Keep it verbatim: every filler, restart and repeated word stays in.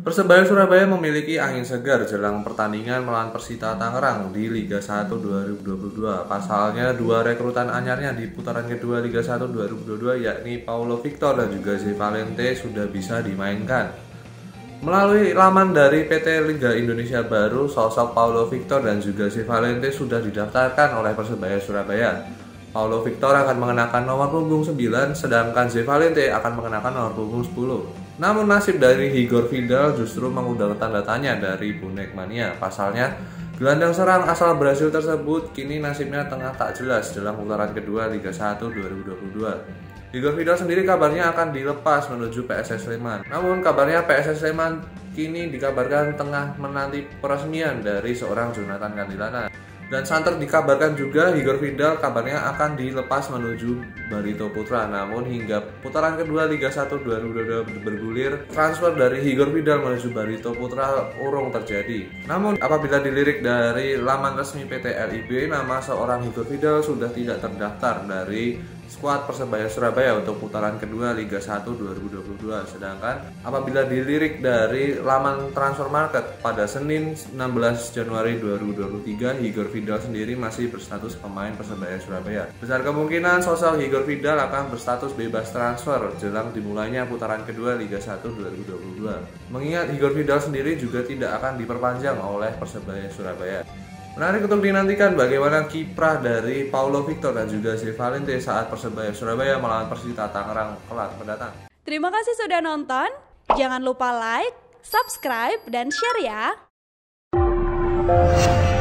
Persebaya Surabaya memiliki angin segar jelang pertandingan melawan Persita Tangerang di Liga satu dua ribu dua puluh dua. Pasalnya, dua rekrutan anyarnya di putaran kedua Liga satu dua ribu dua puluh dua yakni Paulo Victor dan juga Zé Valente sudah bisa dimainkan. Melalui laman dari P T Liga Indonesia Baru, sosok Paulo Victor dan juga Zé Valente sudah didaftarkan oleh Persebaya Surabaya. Paulo Victor akan mengenakan nomor punggung sembilan, sedangkan Zé Valente akan mengenakan nomor punggung sepuluh. Namun nasib dari Igor Vidal justru mengundang tanda tanya dari bonek mania. Pasalnya, gelandang serang asal Brasil tersebut kini nasibnya tengah tak jelas dalam putaran kedua Liga satu dua ribu dua puluh dua. Igor Vidal sendiri kabarnya akan dilepas menuju P S S Sleman. Namun kabarnya P S S Sleman kini dikabarkan tengah menanti peresmian dari seorang Jonathan Kandilana. Dan santer dikabarkan juga Igor Vidal kabarnya akan dilepas menuju Barito Putra. Namun hingga putaran kedua Liga satu dua ribu dua puluh dua bergulir, transfer dari Igor Vidal menuju Barito Putra urung terjadi. Namun apabila dilirik dari laman resmi P T L I B, nama seorang Igor Vidal sudah tidak terdaftar dari skuad Persebaya Surabaya untuk putaran kedua Liga satu dua ribu dua puluh dua. Sedangkan apabila dilirik dari laman Transfer Market pada Senin enam belas Januari dua ribu dua puluh tiga, Igor Vidal sendiri masih berstatus pemain Persebaya Surabaya. Besar kemungkinan sosok Igor Vidal akan berstatus bebas transfer jelang dimulainya putaran kedua Liga satu dua ribu dua puluh dua. Mengingat Igor Vidal sendiri juga tidak akan diperpanjang oleh Persebaya Surabaya. Menarik untuk dinantikan bagaimana kiprah dari Paulo Victor dan juga Zé Valente saat Persebaya Surabaya melawan Persita Tangerang kelak mendatang. Terima kasih sudah nonton. Jangan lupa like, subscribe, dan share ya.